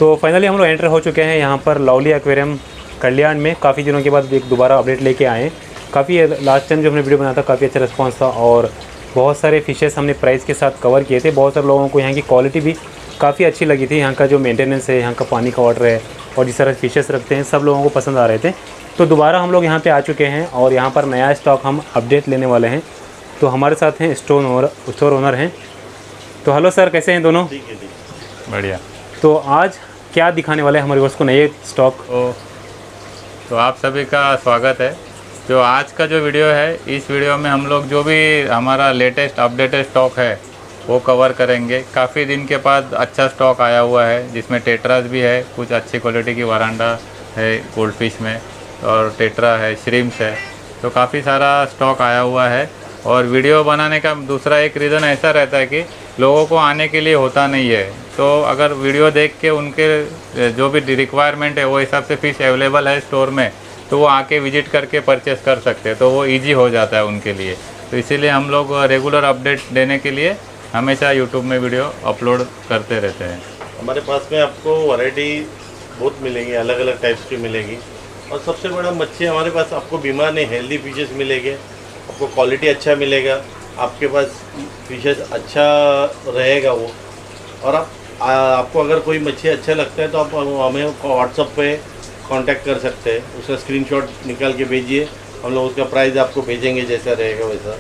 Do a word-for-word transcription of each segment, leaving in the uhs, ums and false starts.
तो फाइनली हम लोग एंटर हो चुके हैं यहाँ पर लवली एक्वेरियम कल्याण में। काफ़ी दिनों के बाद एक दोबारा अपडेट लेके आए हैं। काफ़ी लास्ट टाइम जो हमने वीडियो बनाया था काफ़ी अच्छा रिस्पांस था और बहुत सारे फिशेस हमने प्राइस के साथ कवर किए थे। बहुत सारे लोगों को यहाँ की क्वालिटी भी काफ़ी अच्छी लगी थी। यहाँ का जो मेंटेनेंस है, यहाँ का पानी का वाटर है और जिस तरह फिशेस रखते हैं, सब लोगों को पसंद आ रहे थे। तो दोबारा हम लोग यहाँ पे आ चुके हैं और यहाँ पर नया स्टॉक हम अपडेट लेने वाले हैं। तो हमारे साथ हैं स्टोर ओनर स्टोर ओनर हैं। तो हेलो सर, कैसे हैं दोनों? ठीक है, ठीक। बढ़िया। तो आज क्या दिखाने वाले हैं हमारे व्यूअर्स को नए स्टॉक? तो, तो आप सभी का स्वागत है। जो आज का जो वीडियो है, इस वीडियो में हम लोग जो भी हमारा लेटेस्ट अपडेटेड स्टॉक है वो कवर करेंगे। काफ़ी दिन के बाद अच्छा स्टॉक आया हुआ है, जिसमें टेट्रास भी है, कुछ अच्छी क्वालिटी की वरांडा है गोल्ड फिश में, और टेट्रा है, श्रिम्स है। तो काफ़ी सारा स्टॉक आया हुआ है। और वीडियो बनाने का दूसरा एक रीज़न ऐसा रहता है कि लोगों को आने के लिए होता नहीं है। तो अगर वीडियो देख के उनके जो भी रिक्वायरमेंट है वो हिसाब से फ़िश अवेलेबल है स्टोर में, तो वो आके विजिट करके परचेस कर सकते हैं। तो वो इजी हो जाता है उनके लिए। तो इसीलिए हम लोग रेगुलर अपडेट देने के लिए हमेशा यूट्यूब में वीडियो अपलोड करते रहते हैं। हमारे पास में आपको वैरायटी बहुत मिलेंगी, अलग अलग टाइप्स की मिलेगी। और सबसे बड़ा मच्छी हमारे पास आपको बीमार नहीं, हेल्दी फिशेस मिलेंगे। आपको क्वालिटी अच्छा मिलेगा, आपके पास फिशेस अच्छा रहेगा वो। और आप आ, आपको अगर कोई मच्छी अच्छा लगता है तो आप हमें व्हाट्सएप पे कांटेक्ट कर सकते हैं। उसका स्क्रीनशॉट निकाल के भेजिए, हम लोग उसका प्राइस आपको भेजेंगे जैसा रहेगा वैसा।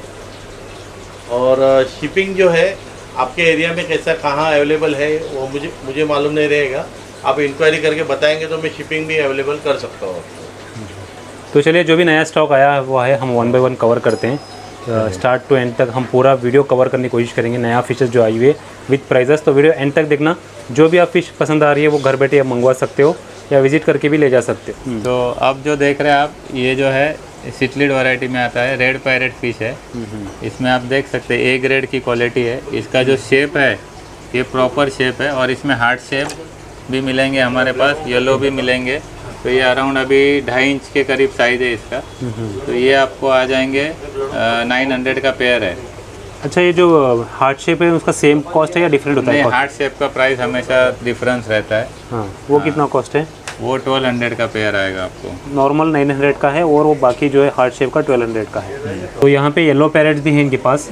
और शिपिंग जो है आपके एरिया में कैसा कहाँ अवेलेबल है वो मुझे मुझे मालूम नहीं रहेगा। आप इंक्वायरी करके बताएंगे तो मैं शिपिंग भी अवेलेबल कर सकता हूँ। तो चलिए, जो भी नया स्टॉक आया हुआ है हम वन बाय वन कवर करते हैं। स्टार्ट टू एंड तक हम पूरा वीडियो कवर करने की कोशिश करेंगे। नया फिशेस जो आई हुई है विद प्राइजेस, तो वीडियो एंड तक देखना। जो भी आप फिश पसंद आ रही है वो घर बैठे आप मंगवा सकते हो या विजिट करके भी ले जा सकते हो। तो अब जो देख रहे हैं आप, ये जो है सिटलिड वैरायटी में आता है, रेड पैरेट फिश है। इसमें आप देख सकते हैं ए ग्रेड की क्वालिटी है। इसका जो शेप है ये प्रॉपर शेप है और इसमें हार्ट शेप भी मिलेंगे हमारे पास, येलो भी मिलेंगे। तो ये अराउंड अभी ढाई इंच के करीब साइज़ है इसका। तो ये आपको आ जाएंगे नाइन हंड्रेड का पेयर है। अच्छा, ये जो हार्ट शेप है उसका सेम कॉस्ट है या डिफरेंट होता है? हार्ट शेप का प्राइस हमेशा डिफरेंस रहता है। हाँ, वो हाँ। कितना कॉस्ट है? वो ट्वेल्व हंड्रेड का पेयर आएगा आपको। नॉर्मल नाइन हंड्रेड का है और वो बाकी जो है हार्ट शेप का ट्वेल्व हंड्रेड का है। तो यहाँ पे येलो पैरेट्स भी हैं इनके पास।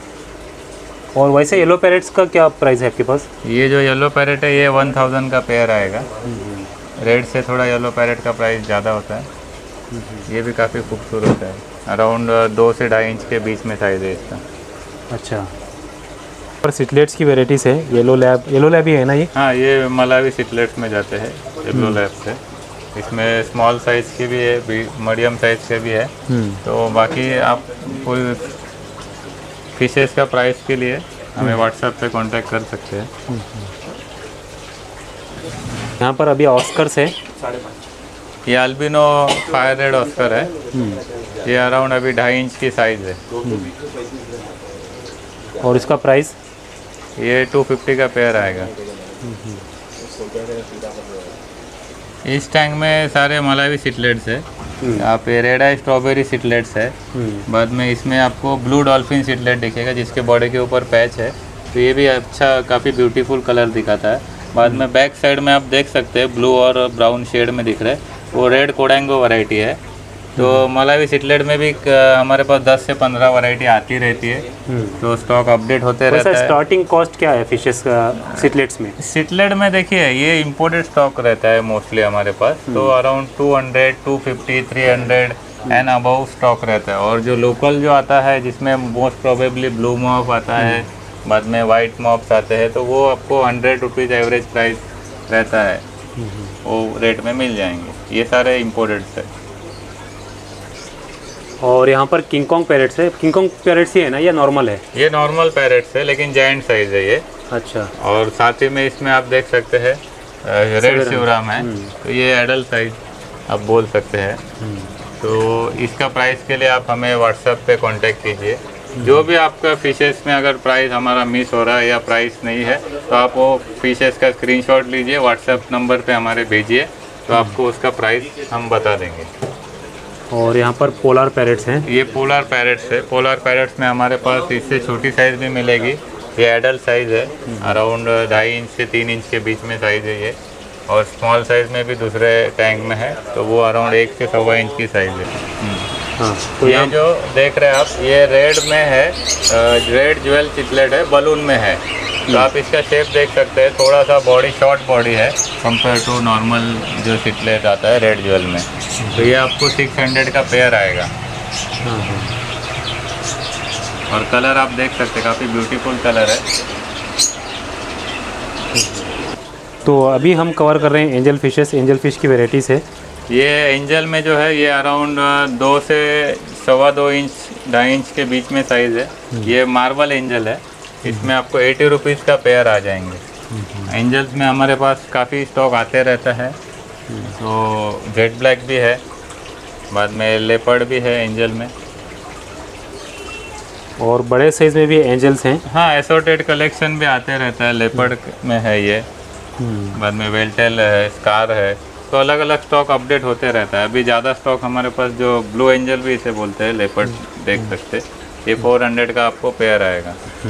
और वैसे येलो पैरेट्स का क्या प्राइस है आपके पास? ये जो येलो पैरेट है ये वन थाउजेंड का पेयर आएगा। रेड से थोड़ा येलो पैरेट का प्राइस ज़्यादा होता है। ये भी काफ़ी खूबसूरत है, अराउंड दो से ढाई इंच के बीच में साइज़ है इसका। अच्छा, और सिटलेट्स की वेराइटीज़ है। येलो लैब, येलो लैब ही है ना ये? हाँ, ये मलावी सिटलेट्स में जाते हैं येलो लैब से। इसमें स्मॉल साइज़ की भी है, मीडियम साइज़ के भी है। तो बाकी आप कोई फिशेस का प्राइस के लिए हमें व्हाट्सएप पे कांटेक्ट कर सकते हैं। यहाँ पर अभी ऑस्कर्स है। ये अल्बिनो फायर रेड ऑस्कर है। ये अराउंड अभी ढाई इंच की साइज़ है। और इसका प्राइस? ये टू फिफ्टी का पेयर आएगा। इस टैंक में सारे मलावी सिटलेट्स है। यहाँ पे रेड आई स्ट्रॉबेरी सिटलेट्स है। बाद में इसमें आपको ब्लू डॉल्फिन सिटलेट दिखेगा जिसके बॉडी के ऊपर पैच है। तो ये भी अच्छा काफ़ी ब्यूटीफुल कलर दिखाता है। बाद में बैक साइड में आप देख सकते हैं ब्लू और ब्राउन शेड में दिख रहा है, वो रेड कोडेंगो वैरायटी है। तो मलावी सिटलेट में भी हमारे पास दस से पंद्रह वैरायटी आती रहती है। तो स्टॉक अपडेट होते रहता है। स्टार्टिंग कॉस्ट क्या है फिशेस का सिटलेट्स में? सिटलेट में देखिए ये इंपोर्टेड स्टॉक रहता है मोस्टली हमारे पास। तो around two hundred, two fifty, three hundred and above stock रहता है। और जो लोकल जो आता है जिसमें मोस्ट प्रोबेबली ब्लू मॉफ आता है, बाद में वाइट मॉप्स आते हैं, तो वो आपको हंड्रेड रुपीज़ एवरेज प्राइस रहता है, वो रेट में मिल जाएंगे। ये सारे इम्पोर्टेड्स है। और यहाँ पर किंग कॉन्ग पैरेट्स है। किंग कॉन्ग पैरेट्स ही है ना या नॉर्मल है? ये नॉर्मल पैरेट्स है लेकिन जायंट साइज है ये। अच्छा। और साथ ही में इसमें आप देख सकते हैं रेड शिवराम है। तो ये एडल्ट साइज आप बोल सकते हैं। तो इसका प्राइस के लिए आप हमें व्हाट्सएप पे कांटेक्ट कीजिए। जो भी आपका फिशेस में अगर प्राइस हमारा मिस हो रहा है या प्राइस नहीं है तो आप वो फिशेस का स्क्रीनशॉट लीजिए, व्हाट्सएप नंबर पे हमारे भेजिए, तो आपको उसका प्राइस हम बता देंगे। और यहाँ पर पोलर पैरेट्स हैं। ये पोलर पैरेट्स है। पोलर पैरेट्स में हमारे पास इससे छोटी साइज़ भी मिलेगी। ये एडल्ट साइज़ है, अराउंड ढाई इंच से तीन इंच के बीच में साइज़ है ये। और स्मॉल साइज़ में भी दूसरे टैंक में है, तो वो अराउंड एक से सवा इंच की साइज़ है। हाँ, तो ये जो देख रहे हैं आप, ये रेड में है, रेड ज्वेल चिकलेट है, बलून में है। तो आप इसका शेप देख सकते हैं, थोड़ा सा बॉडी शॉर्ट बॉडी है कंपेयर टू नॉर्मल जो चिकलेट आता है रेड ज्वेल में। तो ये आपको सिक्स हंड्रेड का पेयर आएगा। और कलर आप देख सकते हैं, काफ़ी ब्यूटीफुल कलर है। तो अभी हम कवर कर रहे हैं एंजल फिशेस, एंजल फिश की वेराइटीज़ है। ये एंजल में जो है ये अराउंड दो से सवा दो इंच ढाई इंच के बीच में साइज़ है। ये मार्बल एंजल है, इसमें आपको एटी रुपीज़ का पेयर आ जाएंगे। एंजल्स में हमारे पास काफ़ी स्टॉक आते रहता है। तो जेट ब्लैक भी है, बाद में लेपर्ड भी है एंजल में, और बड़े साइज़ में भी एंजल्स हैं। हाँ, एसोर्टेड कलेक्शन भी आते रहता है। लेपर्ड में है ये, बाद में वेलटेल है, स्कार है। तो अलग अलग स्टॉक अपडेट होते रहता है। अभी ज़्यादा स्टॉक हमारे पास जो ब्लू एंजल भी इसे बोलते हैं, लेपर्ड देख सकते, ये फोर हंड्रेड का आपको पेयर आएगा।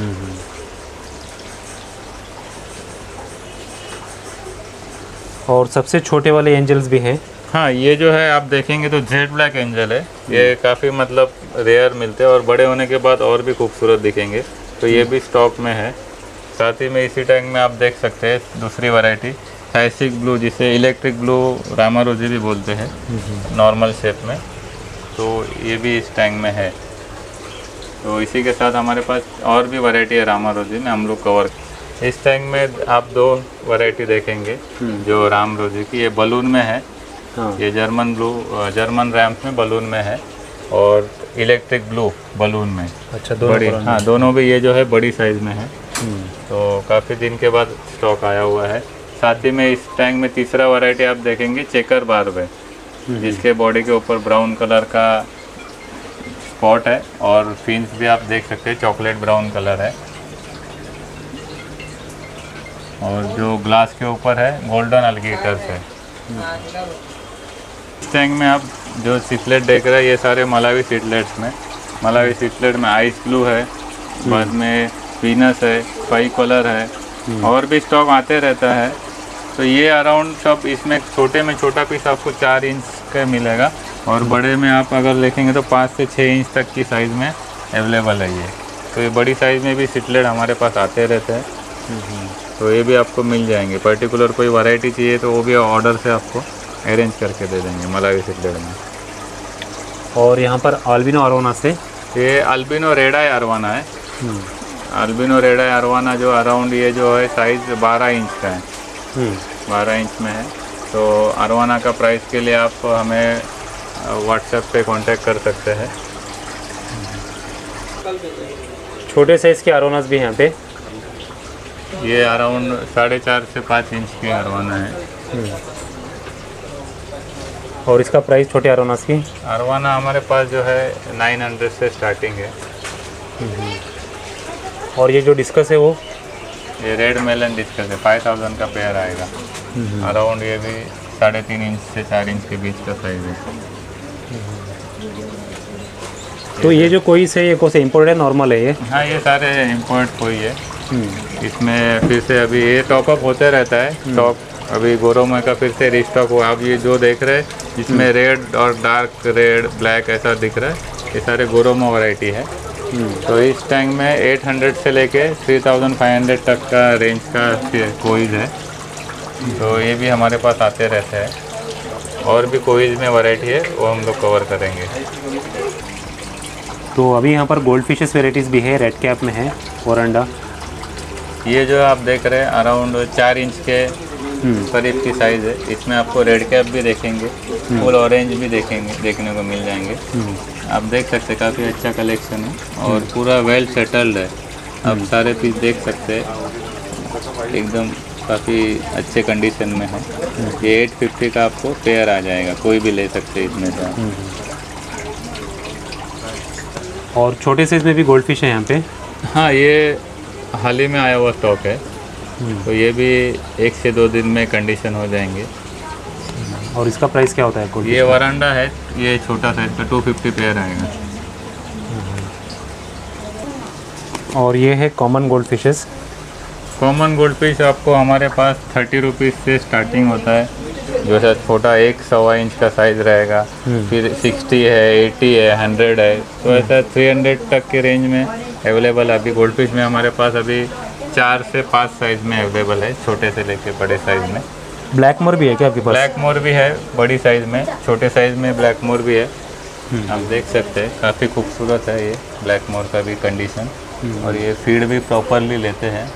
और सबसे छोटे वाले एंजल्स भी हैं। हाँ, ये जो है आप देखेंगे तो जेट ब्लैक एंजल है। ये काफ़ी मतलब रेयर मिलते हैं और बड़े होने के बाद और भी खूबसूरत दिखेंगे। तो ये भी स्टॉक में है। साथ ही में इसी टैंक में आप देख सकते हैं दूसरी वैरायटी साइसिक ब्लू, जिसे इलेक्ट्रिक ब्लू रामारोजी भी बोलते हैं, नॉर्मल शेप में। तो ये भी इस टैंक में है। तो इसी के साथ हमारे पास और भी वैरायटी है रामारोजी में, हम लोग कवर। इस टैंक में आप दो वैरायटी देखेंगे जो रामारोजी की, ये बलून में है। हाँ। ये जर्मन ब्लू, जर्मन रैम्प में बलून में है, और इलेक्ट्रिक ब्लू बलून में। अच्छा, दोनों बड़ी, हाँ दोनों भी ये जो है बड़ी साइज़ में है। तो काफ़ी दिन के बाद स्टॉक आया हुआ है। साथ ही में इस टैंक में तीसरा वैरायटी आप देखेंगे चेकर बार्ब है, जिसके बॉडी के ऊपर ब्राउन कलर का स्पॉट है, और फिन्स भी आप देख सकते हैं चॉकलेट ब्राउन कलर है, और जो ग्लास के ऊपर है गोल्डन अलगेटर्स है। इस टैंक में आप जो सिटलेट देख रहे हैं, ये सारे मलावी सिटलेट्स में, मलावी सिटलेट में आइस ब्लू है, बाद में वीनस है, स्पाई कलर है, और भी स्टॉक आते रहता है। तो ये अराउंड सब, इसमें छोटे में छोटा पीस आपको चार इंच का मिलेगा, और बड़े में आप अगर देखेंगे तो पाँच से छः इंच तक की साइज़ में अवेलेबल है ये। तो ये बड़ी साइज़ में भी सिटलेट हमारे पास आते रहते हैं। तो ये भी आपको मिल जाएंगे। पर्टिकुलर कोई वैरायटी चाहिए तो वो भी ऑर्डर से आपको अरेंज करके दे देंगे मलावी सिटलेट में। और यहाँ पर अल्बिनो अरोवाना से, ये अल्बिनो रेडाई अरवाना है। अल्बिनो रेडाई अरवाना जो अराउंड ये जो है साइज़ बारह इंच का है, बारह इंच में है। तो अरवाना का प्राइस के लिए आप हमें व्हाट्सएप पे कांटेक्ट कर सकते हैं। छोटे साइज़ के अरोवानास भी यहाँ पे, ये अराउंड साढ़े चार से पाँच इंच की अरवाना है। और इसका प्राइस छोटे अरोवानास की? अरवाना हमारे पास जो है नाइन हंड्रेड से स्टार्टिंग है। और ये जो डिस्कस है वो, ये रेड मेलन डिस्कस है, फाइव थाउजेंड का पेयर आएगा। अराउंड ये भी साढ़े तीन इंच से चार इंच के बीच का साइज़ है। तो ये जो कोई से, ये कौन से इम्पोर्टेड है, नॉर्मल है ये? हाँ, ये सारे इम्पोर्ट कोई है। इसमें फिर से अभी ये टॉपअप होते रहता है स्टॉक। अभी गोरोमा का फिर से रिस्टॉक हुआ। आप ये जो देख रहे हैं, जिसमें रेड और डार्क रेड ब्लैक ऐसा दिख रहा है, ये सारे गोरोमा वैरायटी है। तो इस टैंक में आठ सौ से लेके तीन हज़ार पाँच सौ तक का रेंज का कोईज है। तो ये भी हमारे पास आते रहते हैं। और भी कोईज में वैरायटी है, वो हम लोग कवर करेंगे। तो अभी यहाँ पर गोल्ड फिशेस वेराइटीज़ भी है, रेड कैप में है, ओरंडा। ये जो आप देख रहे हैं अराउंड चार इंच के करीब की साइज़ है। इसमें आपको रेड कैप भी देखेंगे, फुल ऑरेंज भी देखेंगे, देखने को मिल जाएंगे। आप देख सकते हैं काफ़ी अच्छा कलेक्शन है, और पूरा वेल सेटल्ड है। आप सारे पीस देख सकते हैं, एकदम काफ़ी अच्छे कंडीशन में है। ये आठ सौ पचास का आपको पेयर आ जाएगा, कोई भी ले सकते हैं इसमें से। और छोटे साइज़ में भी गोल्ड फिश है यहाँ पे? हाँ, ये हाल ही में आया हुआ स्टॉक है। तो ये भी एक से दो दिन में कंडीशन हो जाएंगे। और इसका प्राइस क्या होता है? ये वरांडा है, ये छोटा साइज का दो सौ पचास पेयर आएगा। और ये है common gold fishes. Common gold fish आपको हमारे पास थर्टी रुपीज़ से स्टार्टिंग होता है, जो है छोटा एक सवा इंच का साइज़ रहेगा, फिर सिक्सटी है, एटी है, हंड्रेड है, तो ऐसा थ्री हंड्रेड तक के रेंज में अवेलेबल है। अभी गोल्ड फिश में हमारे पास अभी चार से पाँच साइज़ में अवेलेबल है, छोटे से लेके बड़े साइज़ में। ब्लैक मोर भी है क्या आपके पास? ब्लैक मोर भी है बड़ी साइज़ में, छोटे साइज़ में ब्लैक मोर भी है। आप देख सकते हैं काफ़ी खूबसूरत है ये ब्लैक मोर का भी कंडीशन, और ये फीड भी प्रॉपरली लेते हैं।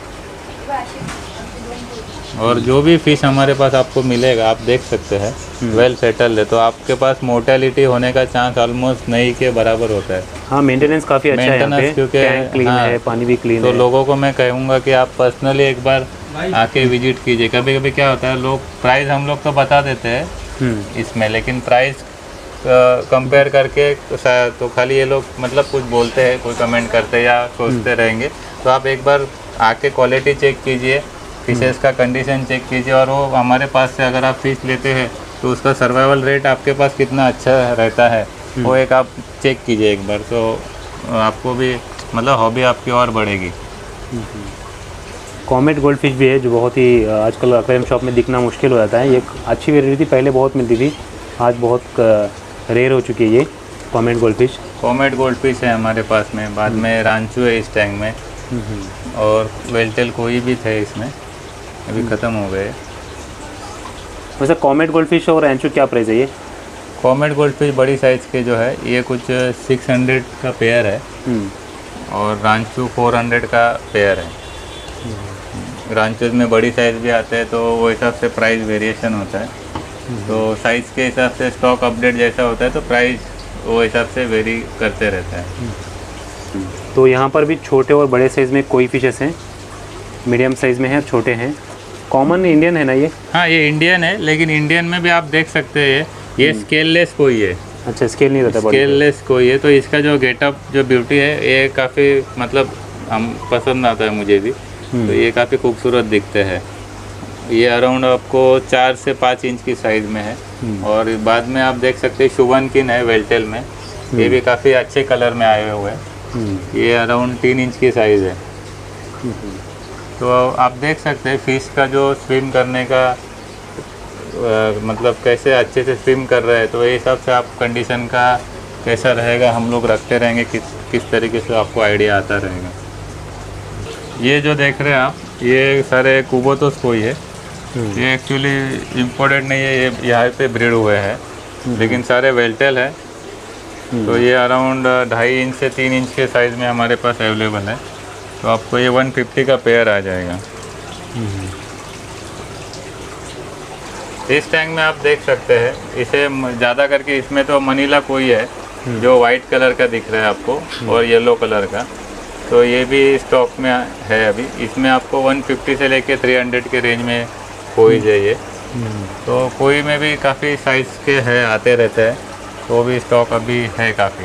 और जो भी फिश हमारे पास आपको मिलेगा आप देख सकते हैं वेल सेटल्ड है, तो आपके पास मोर्टेलिटी होने का चांस ऑलमोस्ट नहीं के बराबर होता है। हाँ, मेंटेनेंस काफ़ी अच्छा है यहाँ पे, क्योंकि टैंक क्लीन हाँ, है, पानी भी क्लीन तो है। तो लोगों को मैं कहूँगा कि आप पर्सनली एक बार आके विजिट कीजिए। कभी कभी क्या होता है, लोग प्राइस हम लोग तो बता देते हैं इसमें, लेकिन प्राइस कंपेयर करके तो खाली ये लोग मतलब कुछ बोलते हैं, कोई कमेंट करते हैं या सोचते रहेंगे। तो आप एक बार आके क्वालिटी चेक कीजिए, फिशेस का कंडीशन चेक कीजिए, और वो हमारे पास से अगर आप फिश लेते हैं तो उसका सर्वाइवल रेट आपके पास कितना अच्छा रहता है वो एक आप चेक कीजिए एक बार, तो आपको भी मतलब हॉबी आपकी और बढ़ेगी। कॉमेट गोल्ड फिश भी है जो बहुत ही आजकल एक्वेरियम शॉप में दिखना मुश्किल हो जाता है। ये अच्छी वेराइटी थी, पहले बहुत मिलती थी, आज बहुत रेयर हो चुकी है ये comet gold fish. Comet gold fish है हमारे पास में, बाद में रांचू है इस टैंक में, और वेलटेल कोई भी थे इसमें, अभी ख़त्म हो गए। वैसे कॉमेट गोल्ड फिश और रांचू क्या प्राइस है ये? कॉमेट गोल्ड फिश बड़ी साइज़ के जो है ये कुछ सिक्स हंड्रेड का पेयर है, और रांचू फोर हंड्रेड का पेयर है। रांचूज में बड़ी साइज़ भी आते हैं, तो वो हिसाब से प्राइस वेरिएशन होता है, तो साइज़ के हिसाब से स्टॉक अपडेट जैसा होता है तो प्राइस वो हिसाब से वेरी करते रहता है। तो यहाँ पर भी छोटे और बड़े साइज़ में कोई फिशेस हैं, मीडियम साइज़ में है, छोटे हैं। कॉमन इंडियन है ना ये? हाँ, ये इंडियन है, लेकिन इंडियन में भी आप देख सकते हैं ये स्केललेस कोई है। अच्छा, स्केल नहीं रहता? स्केललेस कोई है, तो इसका जो गेटअप जो ब्यूटी है ये काफ़ी मतलब हम पसंद आता है मुझे भी, तो ये काफ़ी खूबसूरत दिखते हैं। ये अराउंड आपको चार से पाँच इंच की साइज़ में है, और बाद में आप देख सकते हैं शुभनकिन है वेलटेल में, ये भी काफ़ी अच्छे कलर में आए हुए हैं, ये अराउंड तीन इंच की साइज़ है। तो आप देख सकते हैं फिश का जो स्विम करने का आ, मतलब कैसे अच्छे से स्विम कर रहे हैं, तो ये हिसाब से आप कंडीशन का कैसा रहेगा हम लोग रखते रहेंगे, किस किस तरीके से आपको आइडिया आता रहेगा। ये जो देख रहे हैं आप, ये सारे कुबोतोस कोई है, ये एक्चुअली इम्पोर्टेड नहीं है, ये यहाँ पे ब्रीड हुए हैं, लेकिन सारे वेलटेल है। तो ये अराउंड ढाई इंच से तीन इंच के साइज़ में हमारे पास अवेलेबल है, तो आपको ये वन फिफ्टी का पेयर आ जाएगा। इस टैंक में आप देख सकते हैं, इसे ज़्यादा करके इसमें तो मनीला कोई है जो वाइट कलर का दिख रहा है आपको, और येलो कलर का, तो ये भी स्टॉक में है अभी। इसमें आपको वन फिफ्टी से लेके थ्री हंड्रेड के रेंज में कोई चाहिए, तो कोई में भी काफ़ी साइज़ के है, आते रहते हैं, तो भी स्टॉक अभी है काफ़ी।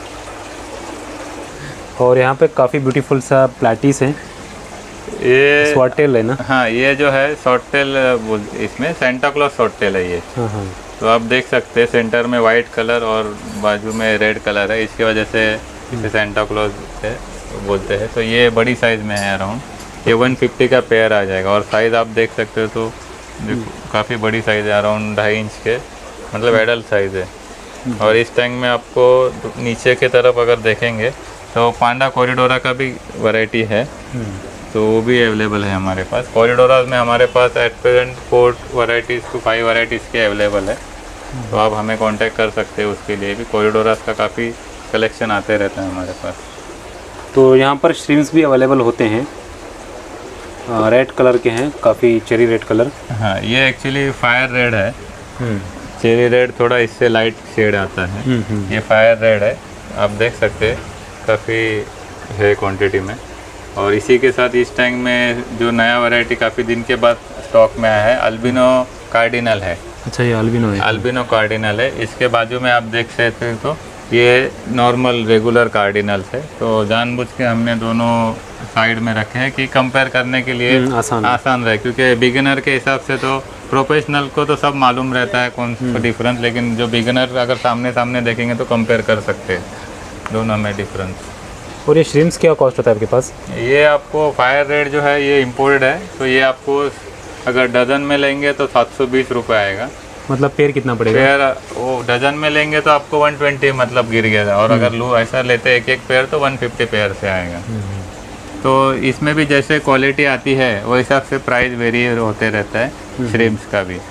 और यहाँ पे काफ़ी ब्यूटीफुल सा प्लेटिस है, ये स्वॉर्टेल है ना? हाँ, ये जो है शॉर्टेल, इसमें सेंटा क्लॉज शॉर्टेल है ये। हाँ हाँ। तो आप देख सकते हैं सेंटर में वाइट कलर और बाजू में रेड कलर है, इसकी वजह से इसे सेंटा क्लॉज है बोलते हैं। तो ये बड़ी साइज़ में है अराउंड, ये वन फिफ्टी का पेयर आ जाएगा, और साइज़ आप देख सकते हो तो काफ़ी बड़ी साइज़ है, अराउंड ढाई इंच के, मतलब एडल्ट साइज़ है। और इस टैंक में आपको नीचे की तरफ अगर देखेंगे तो पांडा कॉरिडोरा का भी वैरायटी है, तो वो भी अवेलेबल है हमारे पास। कॉरिडोराज में हमारे पास at present four varieties to five varieties के अवेलेबल है, तो आप हमें कांटेक्ट कर सकते हैं उसके लिए भी। कॉरिडोराज का काफ़ी कलेक्शन आते रहता है हमारे पास। तो यहाँ पर श्रिम्स भी अवेलेबल होते हैं, रेड कलर के हैं, काफ़ी चेरी रेड कलर। हाँ, ये एक्चुअली फायर रेड है, चेरी रेड थोड़ा इससे लाइट शेड आता है, ये फायर रेड है, आप देख सकते हैं काफ़ी है क्वांटिटी में। और इसी के साथ इस टैंक में जो नया वैरायटी काफ़ी दिन के बाद स्टॉक में आया है, अल्बिनो कार्डिनल है। अच्छा, ये अल्बिनो है? अल्बिनो कार्डिनल है। इसके बाजू में आप देख सकते हैं तो ये नॉर्मल रेगुलर कार्डिनल्स है, तो जानबूझ के हमने दोनों साइड में रखे हैं कि कंपेयर करने के लिए आसान आसान रहे, क्योंकि बिगिनर के हिसाब से तो प्रोफेशनल को तो सब मालूम रहता है कौन सा डिफरेंस, लेकिन जो बिगिनर अगर सामने सामने देखेंगे तो कंपेयर कर सकते हैं दोनों में डिफरेंस। और ये श्रिम्स क्या कॉस्ट होता है आपके पास? ये आपको फायर रेट जो है ये इम्पोर्टेड है, तो ये आपको अगर डजन में लेंगे तो सात सौ बीस रुपये आएगा। मतलब पेयर कितना पड़ेगा? पेयर वो डजन में लेंगे तो आपको वन ट्वेंटी मतलब गिर गया, और अगर लो ऐसा लेते एक एक पेयर तो वन फिफ्टी पेयर से आएगा। तो इसमें भी जैसे क्वालिटी आती है वो हिसाब से प्राइस वेरी होते रहता है श्रिम्स का भी।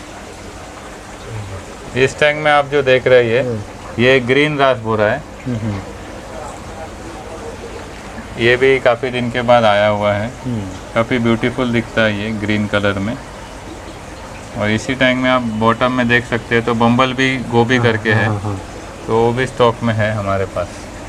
इस टैंक में आप जो देख रहे हैं ये ग्रीन रासबोरा है, ये भी काफ़ी दिन के बाद आया हुआ है, काफ़ी ब्यूटीफुल दिखता है ये ग्रीन कलर में। और इसी टैंक में आप बॉटम में देख सकते हैं तो बम्बल भी गोभी करके है, तो वो भी स्टॉक में है हमारे पास।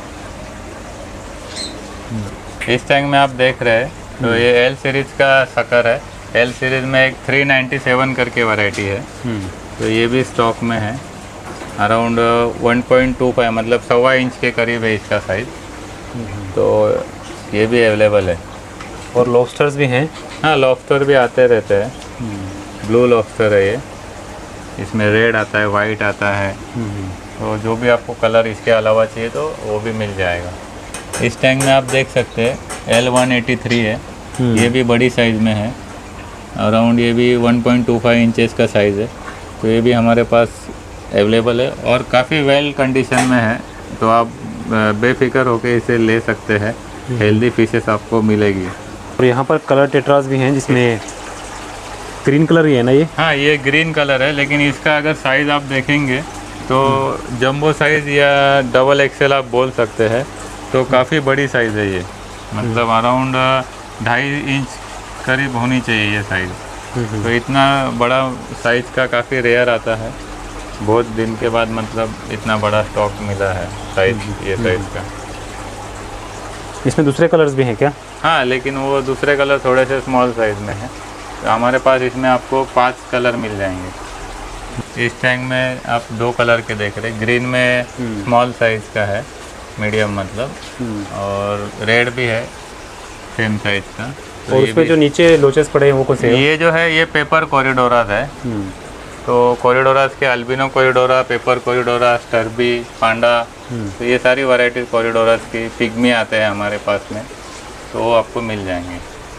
इस टैंक में आप देख रहे हैं तो ये एल सीरीज का शकर है, एल सीरीज में एक थ्री नाइन्टी सेवन करके वैरायटी है, तो ये भी स्टॉक में है। Around one point two five मतलब सवा इंच के करीब है इसका साइज़, तो ये भी अवेलेबल है। और लॉबस्टर्स भी हैं? हाँ, लॉबस्टर भी आते रहते हैं। ब्लू लॉबस्टर है ये, इसमें रेड आता है, वाइट आता है, तो जो भी आपको कलर इसके अलावा चाहिए तो वो भी मिल जाएगा। इस टैंक में आप देख सकते हैं एल वन एटी थ्री है, ये भी बड़ी साइज़ में है, अराउंड ये भी one point two five inches का साइज़ है, तो ये भी हमारे पास अवेलेबल है और काफ़ी वेल कंडीशन में है, तो आप बेफिक्र होकर इसे ले सकते हैं, हेल्दी फिशेस आपको मिलेगी। और यहाँ पर कलर टेट्रास भी हैं जिसमें ग्रीन कलर ही है ना ये? हाँ, ये ग्रीन कलर है, लेकिन इसका अगर साइज़ आप देखेंगे तो जंबो साइज़ या डबल एक्सेल आप बोल सकते हैं, तो काफ़ी बड़ी साइज़ है ये, मतलब अराउंड ढाई इंच करीब होनी चाहिए ये साइज़। तो इतना बड़ा साइज़ का काफ़ी रेयर आता है, बहुत दिन के बाद मतलब इतना बड़ा स्टॉक मिला है साइज़ ये साइज़ का। इसमें दूसरे कलर्स भी हैं क्या? हाँ, लेकिन वो दूसरे कलर थोड़े से स्मॉल साइज़ में है, तो हमारे पास इसमें आपको पांच कलर मिल जाएंगे। इस टैंक में आप दो कलर के देख रहे हैं, ग्रीन में स्मॉल साइज़ का है, मीडियम मतलब, और रेड भी है सेम साइज़ का। तो उसमें जो नीचे लोचेस पड़े हैं वो कौन से हैं? ये जो है ये पेपर कॉरिडोरास है, तो कॉरिडोरास के अल्बिनो कॉरिडोरा, पेपर कॉरिडोरा, स्टर्बी, पांडा, तो ये सारी वैरायटी कॉरिडोरास की पिग्मी आते हैं हमारे पास में, तो वो आपको मिल जाएंगे।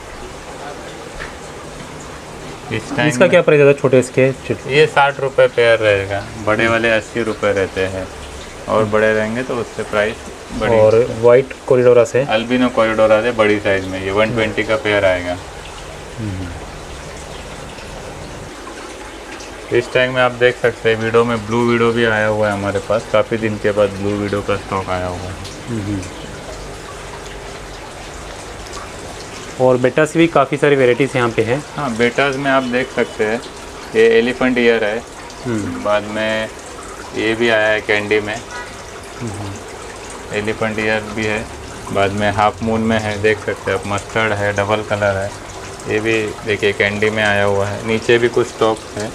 इस टाइम इसका क्या प्राइस है छोटे इसके? ये साठ रुपये पेयर रहेगा, बड़े वाले अस्सी रुपये रहते हैं, और बड़े रहेंगे तो उससे प्राइस बड़ी। और वाइट कॉरिडोरास है, अल्बिनो कॉरिडोरास है बड़ी साइज़ में, ये वन ट्वेंटी का पेयर आएगा। इस टैंक में आप देख सकते हैं वीडियो में ब्लू वीडियो भी आया हुआ है हमारे पास, काफ़ी दिन के बाद ब्लू वीडियो का स्टॉक आया हुआ है। और बेटास की भी काफ़ी सारी वेराइटीज़ यहाँ पे हैं। हाँ, बेटास में आप देख सकते हैं ये एलिफेंट ईयर है, बाद में ये भी आया है कैंडी में, एलिफेंट ईयर भी है, बाद में हाफ मून में है, देख सकते हैं आप, मस्टर्ड है, डबल कलर है, ये भी देखिए कैंडी में आया हुआ है। नीचे भी कुछ स्टॉक है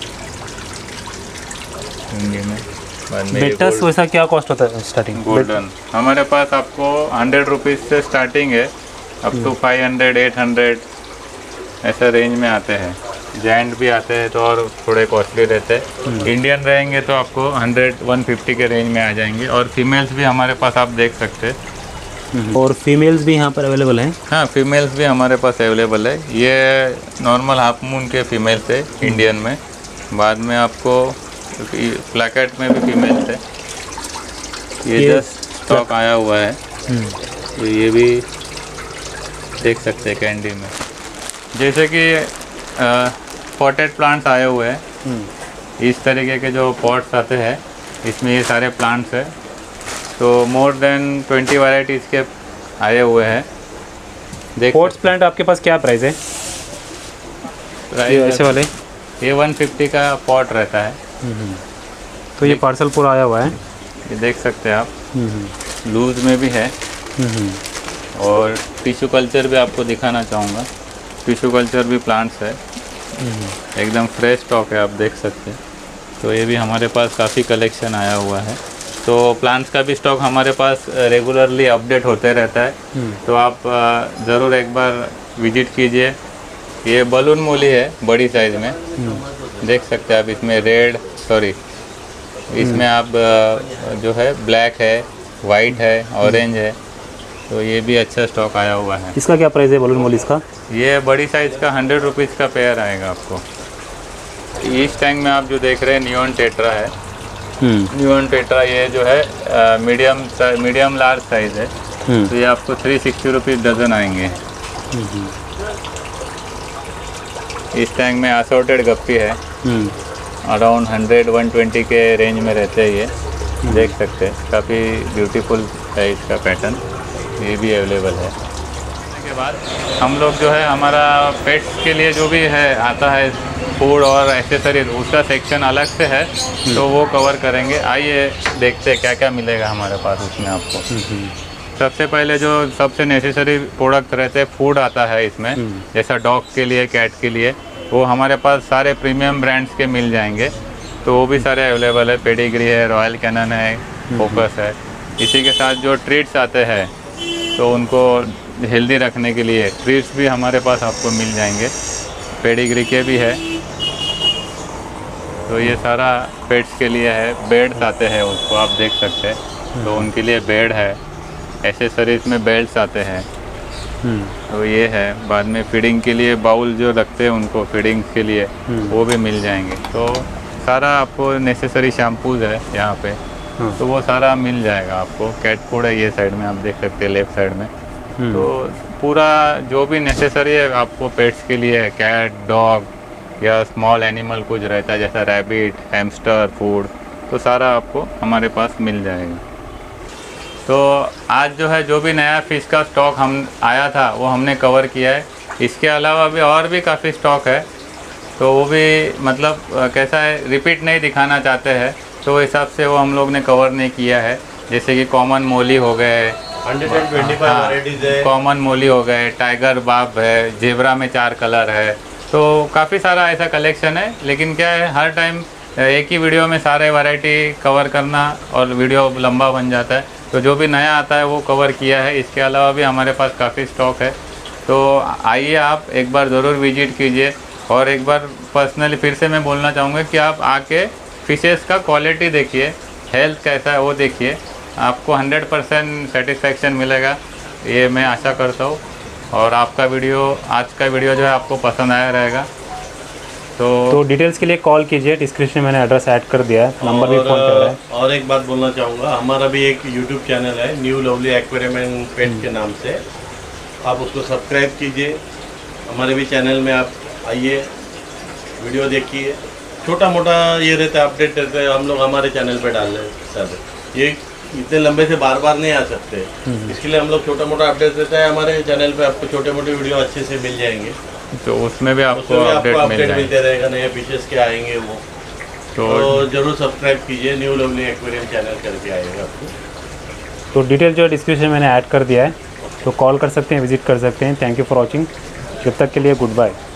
कैंडी में। बाद में बेटास वैसा क्या कॉस्ट होता है स्टार्टिंग? गोल्डन हमारे पास आपको हंड्रेड रुपीज़ से स्टार्टिंग है, up to five hundred eight hundred ऐसा रेंज में आते हैं। जैंट भी आते हैं तो और थोड़े कॉस्टली रहते हैं। इंडियन रहेंगे तो आपको हंड्रेड वन फिफ्टी के रेंज में आ जाएंगे। और फीमेल्स भी हमारे पास आप देख सकते हैं। और फीमेल्स भी यहाँ पर अवेलेबल हैं? हाँ, फीमेल्स भी हमारे पास अवेलेबल है। ये नॉर्मल हाफ मून के फीमेल्स है इंडियन में। बाद में आपको प्लैकेट में भी फीमेल्स है। ये जस्ट स्टॉक आया हुआ है, तो ये भी देख सकते हैं कैंडी में। जैसे कि पॉटेड प्लांट्स आए हुए हैं, इस तरीके के जो पॉट्स आते हैं इसमें ये सारे प्लांट्स है। तो मोर देन ट्वेंटी वैराइटीज़ के आए हुए हैं। देख पॉट्स प्लांट आपके पास क्या प्राइस है? प्राइस ऐसे वाले ये वन फिफ्टी का पॉट रहता है। तो ये पार्सल पूरा आया हुआ है, ये देख सकते हैं आप। लूज में भी है। और टिश्यू कल्चर भी आपको दिखाना चाहूँगा। टिश्यू कल्चर भी प्लांट्स है, एकदम फ्रेश स्टॉक है, आप देख सकते हैं। तो ये भी हमारे पास काफ़ी कलेक्शन आया हुआ है। तो प्लांट्स का भी स्टॉक हमारे पास रेगुलरली अपडेट होते रहता है। तो आप ज़रूर एक बार विजिट कीजिए। ये बलून मूली है बड़ी साइज़ में, देख सकते हैं आप। इसमें रेड सॉरी इसमें आप जो है ब्लैक है, वाइट है, ऑरेंज है, तो ये भी अच्छा स्टॉक आया हुआ है। इसका क्या प्राइस है बलून मोली इसका? ये बड़ी साइज़ का हंड्रेड रुपीज़ का पेयर आएगा आपको। इस टैंक में आप जो देख रहे हैं नियॉन टेट्रा है। नियॉन टेट्रा ये जो है मीडियम मीडियम लार्ज साइज़ है, तो ये आपको थ्री सिक्सटी रुपीज़ डज़न आएंगे। इस टैंक में असॉर्टेड गप्पी है, अराउंड हंड्रेड वन ट्वेंटी के रेंज में रहते हैं ये, देख सकते हैं। काफ़ी ब्यूटीफुल है इसका पैटर्न, ये भी अवेलेबल है। उसके बाद हम लोग जो है हमारा पेट्स के लिए जो भी है आता है फूड और एक्सेसरीज, उसका सेक्शन अलग से है, तो वो कवर करेंगे। आइए देखते हैं क्या क्या मिलेगा हमारे पास उसमें आपको। सबसे पहले जो सबसे नेसेसरी प्रोडक्ट रहते हैं, फूड आता है इसमें, जैसा डॉग के लिए, कैट के लिए, वो हमारे पास सारे प्रीमियम ब्रांड्स के मिल जाएंगे, तो वो भी सारे अवेलेबल है। पेडिग्री है, रॉयल कैनन है, फोकस है। इसी के साथ जो ट्रीट्स आते हैं, तो उनको हेल्दी रखने के लिए ट्रीट्स भी हमारे पास आपको मिल जाएंगे, पेडिग्री के भी है। तो ये सारा पेट्स के लिए है। बेड्स आते हैं, उसको आप देख सकते हैं, तो उनके लिए बेड है। एसेसरीज में बेल्ट्स आते हैं, तो ये है। बाद में फीडिंग के लिए बाउल जो रखते हैं उनको फीडिंग के लिए, वो भी मिल जाएंगे। तो सारा आपको नेसेसरी शैम्पूज़ है यहाँ पे, तो वो सारा मिल जाएगा आपको। कैट फूड है ये साइड में, आप देख सकते हैं लेफ्ट साइड में। तो पूरा जो भी नेसेसरी है आपको पेट्स के लिए, कैट, डॉग या स्मॉल एनिमल कुछ रहता है जैसा रैबिट, हैमस्टर फूड, तो सारा आपको हमारे पास मिल जाएगा। तो आज जो है जो भी नया फ़िश का स्टॉक हम आया था वो हमने कवर किया है। इसके अलावा भी और भी काफ़ी स्टॉक है, तो वो भी मतलब कैसा है, रिपीट नहीं दिखाना चाहते हैं, तो हिसाब से वो हम लोग ने कवर नहीं किया है। जैसे कि कॉमन मोली हो गए, हंड्रेड ट्वेंटी फाइव वैरायटीज है, कॉमन मोली हो गए, टाइगर बाब है, जेब्रा में चार कलर है, तो काफ़ी सारा ऐसा कलेक्शन है। लेकिन क्या है, हर टाइम एक ही वीडियो में सारे वैरायटी कवर करना और वीडियो लंबा बन जाता है, तो जो भी नया आता है वो कवर किया है। इसके अलावा भी हमारे पास काफ़ी स्टॉक है, तो आइए आप एक बार ज़रूर विजिट कीजिए। और एक बार पर्सनली फिर से मैं बोलना चाहूँगा कि आप आके फिशेस का क्वालिटी देखिए, हेल्थ कैसा है वो देखिए, आपको हंड्रेड परसेंट सेटिस्फेक्शन मिलेगा, ये मैं आशा करता हूँ। और आपका वीडियो, आज का वीडियो जो है आपको पसंद आया रहेगा। तो तो डिटेल्स के लिए कॉल कीजिए, डिस्क्रिप्शन में मैंने एड्रेस ऐड कर दिया है, नंबर भी फ़ोन कर रहा है। और एक बात बोलना चाहूँगा, हमारा भी एक यूट्यूब चैनल है new lovely aquarium and pet के नाम से, आप उसको सब्सक्राइब कीजिए। हमारे भी चैनल में आप आइए, वीडियो देखिए, छोटा मोटा ये रहता है अपडेट रहता है, हम लोग हमारे चैनल पे डाल रहे हैं सब। ये इतने लंबे से बार बार नहीं आ सकते, इसके लिए हम लोग छोटा मोटा अपडेट रहता है हमारे चैनल पे, आपको छोटे मोटे वीडियो अच्छे से मिल जाएंगे, तो उसमें भी आपको उसमें अपडेट आपको मिल अपडेट जाएगा। मिलते रहेगा, नए फिशेस के आएंगे वो, तो, तो जरूर सब्सक्राइब कीजिए, न्यू लवली एक्वेरियम चैनल करके आएगा आपको। तो डिटेल जो डिस्क्रिप्शन में मैंने ऐड कर दिया है, तो कॉल कर सकते हैं, विजिट कर सकते हैं। थैंक यू फॉर वॉचिंग, जब तक के लिए गुड बाय।